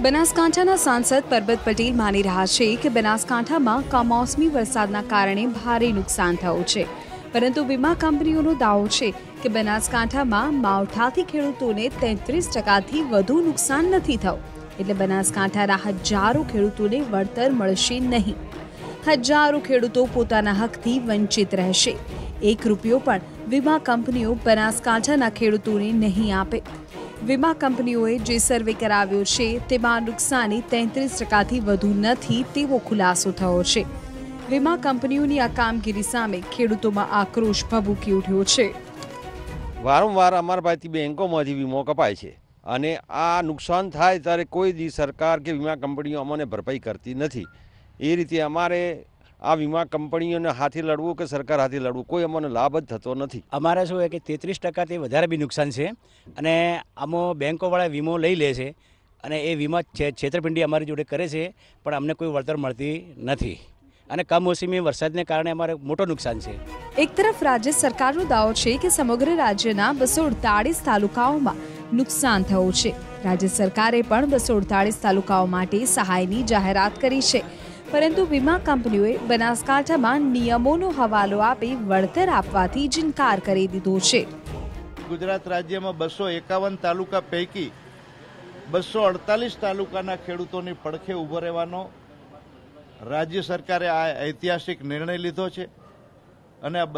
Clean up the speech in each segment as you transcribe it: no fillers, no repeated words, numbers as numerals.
બનાસકાંઠાના સાંસદ પરબત પટેલ માની રહ્યા છે કે બનાસકાંઠામાં કમોસમી વરસાદના કારણે ભારે નુકસાન થયું છે, પરંતુ વીમા કંપનીઓનો દાવો છે કે બનાસકાંઠામાં માવઠાથી ખેડૂતોને 33%થી વધુ નુકસાન નથી થયું, એટલે બનાસકાંઠાના હજારો ખેડૂતોને વળતર મળશે નહીં। હજારો ખેડૂતો પોતાના હકથી વંચિત રહેશે। 1 રૂપિયો પણ વીમા કંપનીઓ બનાસકાંઠાના ખેડૂતોને નહીં આપે। વીમા કંપનીઓએ જે સર્વે કરાવ્યો છે તેમાં નુકસાની 33%થી વધુ નથી તેવો ખુલાસો થયો છે। વીમા કંપનીઓની આ કામગીરી સામે ખેડૂતોમાં આક્રોશ ભભૂકી ઉઠ્યો છે। વારંવાર અમારા પાસેથી બેંકોમાંથી વીમો કપાય છે અને આ નુકસાન થાય ત્યારે કોઈ દી સરકાર કે વીમા કંપનીઓ અમને ભરપાઈ કરતી નથી। એ રીતે અમારે આ વીમા કંપનીઓને હાથે લડવું કે સરકાર હાથે લડવું કોઈ અમને લાભ જ થતો નથી। અમારે શું છે કે 33%થી વધારે બી નુકસાન છે અને આમાં બેંકોવાળા વીમો લઈ લે છે અને એ વીમા છેતરપિંડી અમારી જોડે કરે છે, પણ અમને કોઈ વળતર મળતી નથી અને કમોસમી વરસાદને કારણે અમારે મોટો નુકસાન છે। એક તરફ રાજ્ય સરકારનો દાવો છે કે સમગ્ર રાજ્યના 248 તાલુકાઓમાં નુકસાન થયું છે। રાજ્ય સરકારે પણ 248 તાલુકાઓ માટે સહાયની જાહેરાત કરી છે, પરંતુ વીમા કંપનીઓએ બનાસકાંઠામાં નિયમોનો હવાલો આપી વળતર આપવાથી જ ઇનકાર કરી દીધો છે। ગુજરાત રાજ્યમાં 251 તાલુકા પૈકી 248 તાલુકાના ખેડૂતોની પડખે ઊભો રહેવાનો રાજ્ય સરકારે આ ઐતિહાસિક નિર્ણય લીધો છે અને આ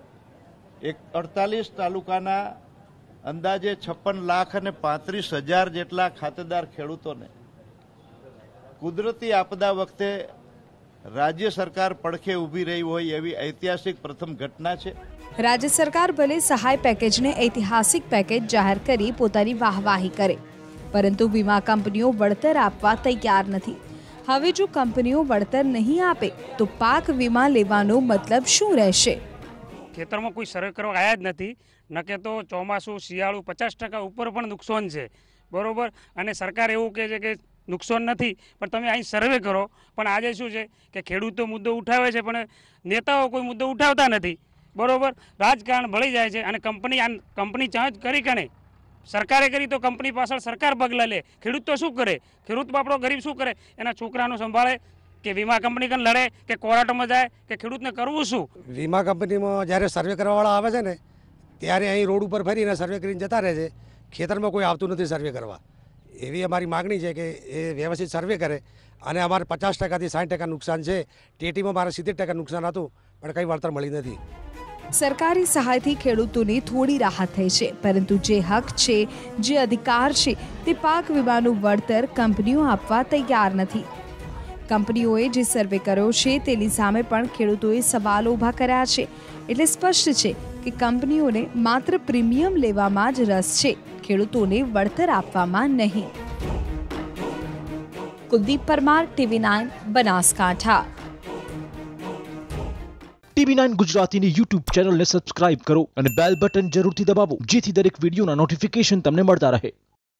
248 તાલુકાના અંદાજે 56,35,000 જેટલા ખાતેદાર ખેડૂતોને કુદરતી આપદા વખતે રાજ્ય સરકાર પડખે ઊભી રહી હોય એવી ઐતિહાસિક પ્રથમ ઘટના છે। રાજ્ય સરકાર ભલે સહાય પેકેજને ઐતિહાસિક પેકેજ જાહેર કરી પોતાની વાહવાહી કરે, પરંતુ વીમા કંપનીઓ વળતર આપવા તૈયાર નથી। હવે જો કંપનીઓ વળતર નહીં આપે તો પાક વીમા લેવાનો મતલબ શું રહેશે? ખેતરમાં કોઈ સર્વે કરવા આવ્યા જ નથી, નકે તો ચોમાસું શિયાળું 50% ઉપર પણ નુકસાન છે, બરોબર। અને સરકાર એવું કહે છે કે નુકસાન નથી, પણ તમે અહીં સર્વે કરો। પણ આજે શું છે કે ખેડૂતો મુદ્દો ઉઠાવે છે પણ નેતાઓ કોઈ મુદ્દો ઉઠાવતા નથી, બરોબર। રાજકારણ ભળી જાય છે અને કંપની ચાંચ કરી કે નહીં, સરકારે કરી તો કંપની પાછળ સરકાર પગલાં લે। ખેડૂત તો શું કરે? ખેડૂત આપણો ગરીબ શું કરે? એના છોકરાનું સંભાળે કે વીમા કંપની કન લડે કે કોર્ટમાં જાય કે ખેડૂતને કરવું શું? વીમા કંપનીમાં જ્યારે સર્વે કરવાવાળા આવે છે ને ત્યારે અહીં રોડ ઉપર ફરીને સર્વે કરીને જતા રહે છે, ખેતરમાં કોઈ આવતું નથી સર્વે કરવા। એવી અમારી માગણી છે કે એ વ્યવસ્થિત સર્વે કરે અને અમારે 50%થી 60% નુકસાન છે। ટેટીમાં મારે 70% નુકસાન હતું પણ કંઈ વળતર મળી નથી। સરકારી સહાયથી ખેડૂતોને થોડી રાહત થઈ છે, પરંતુ જે હક છે, જે અધિકાર છે તે પાક વીમાનું વળતર કંપનીઓ આપવા તૈયાર નથી। કંપનીઓએ જે સર્વે કર્યો છે તેની સામે પણ ખેડૂતોએ સવાલો ઊભા કર્યા છે, એટલે સ્પષ્ટ છે કે કંપનીઓને માત્ર પ્રીમિયમ લેવામાં જ રસ છે, ખેડૂતોને વળતર આપવામાં નહીં। કુલદીપ પરમાર, TV9 બનાસકાંઠા। TV9 ગુજરાતીની YouTube ચેનલને સબસ્ક્રાઇબ કરો અને બેલ બટન જરૂરથી દબાવો, જેથી દરેક વિડીયોના નોટિફિકેશન તમને મળતા રહે।